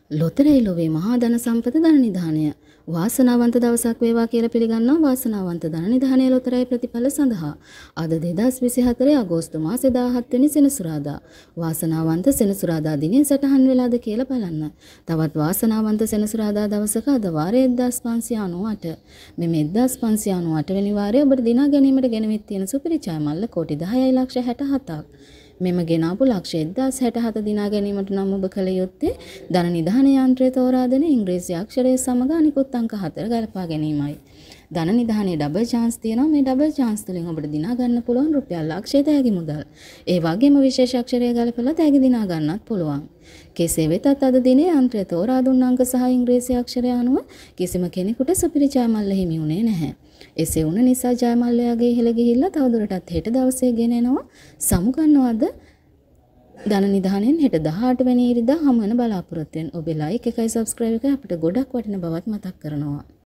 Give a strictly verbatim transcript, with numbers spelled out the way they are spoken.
ලොතරැයි ලොවේ මහා ධන සම්පත ධන නිධානය වාසනාවන්ත දවසක් වේවා කියලා පිළිගන්නවා වාසනාවන්ත ධන නිධානය ලොතරැයි ප්‍රතිඵල සඳහා අද දෙදහස් විසිහතර අගෝස්තු මාසේ දාහත් වෙනි සෙනසුරාදා වාසනාවන්ත සෙනසුරාදා දිනේ සටහන් වෙලාද කියලා බලන්න. තවත් වාසනාවන්ත සෙනසුරාදා දවසක අද වාරයේ එක්දාස් පන්සිය අනූඅට මෙම එක්දාස් පන්සිය අනූඅට වෙනි වාරයේ ඔබට දිනා ගැනීමට ගෙනවිත් තියෙන සුපිරිචාය මල්ල කෝටි දහයයි ලක්ෂ හැටහතක්. මෙම ගෙනාපු ලක්ෂ එක්දාස් හැටහත දිනා ගැනීමට නම් ඔබ කළ යුත්තේ ධන නිධාන යන්ත්‍රය තෝරා දෙන ඉංග්‍රීසි අක්ෂරය සමග අනිකුත් අංක හතර ගලපා ගැනීමයි. ධන නිධානයේ ඩබල් chance තියෙනවා. මේ ඩබල් chance තුලින් ඔබට දිනා ගන්න පුළුවන් රුපියල් ලක්ෂය තෑගි මුදල්. ඒ වගේම විශේෂ අක්ෂරය ගලපලා තෑගි දිනා ගන්නත් පුළුවන්. කෙසේ වෙතත් අද දිනේ යන්ත්‍රය තෝරා දුන්න අංක සහ ඉංග්‍රීසි අක්ෂරය අනුව කිසිම කෙනෙකුට සුපිරිචාය මල්ල හිමි වුණේ නැහැ. එසේ වුණ නිසා ජයමල්ලයාගේ ඉහළ ගිහිල්ලා තවදුරටත් හෙට දවසේ ගෙනෙනවා. සමුගන්නවද ධන නිධානයෙන් හෙට දහඅට වෙනි ඉරිදා හමු වෙන බලාපොරොත්තු වෙන. ඔබේ ලයික් එකයි සබ්ස්ක්‍රයිබ් එකයි අපිට ගොඩක් වටින බවත් මතක් කරනවා.